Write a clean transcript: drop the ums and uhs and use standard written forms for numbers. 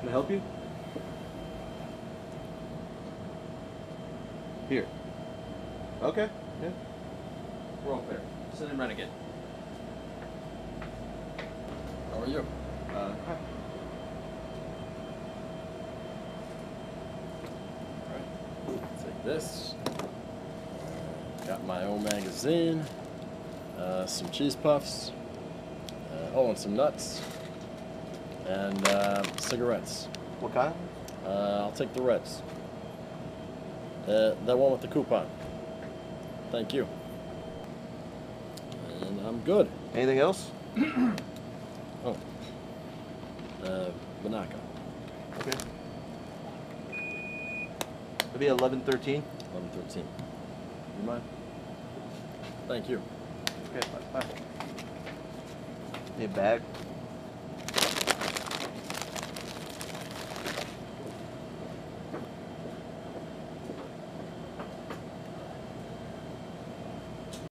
I help you? Here. Okay. Yeah. We're all fair. Send in Renegade. How are you? Hi. Alright. Take this. Got my own magazine. Some cheese puffs. Oh, and some nuts. And cigarettes. What kind? I'll take the Reds. That one with the coupon. Thank you. And I'm good. Anything else? Oh. Banaka. Okay. Maybe 11:13. 11:13. You mind? Thank you. Okay. Bye. Need a bag?